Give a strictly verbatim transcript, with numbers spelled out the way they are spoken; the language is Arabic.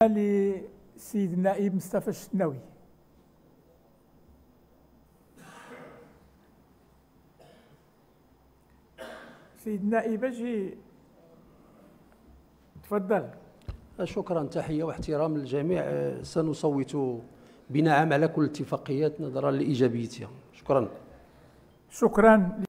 لسيد النائب مصطفى الشناوي. سيد النائب اجي تفضل. شكرا، تحية واحترام للجميع. سنصوت بنعم على كل الاتفاقيات نظرا لإيجابيتها. شكرا. شكرا.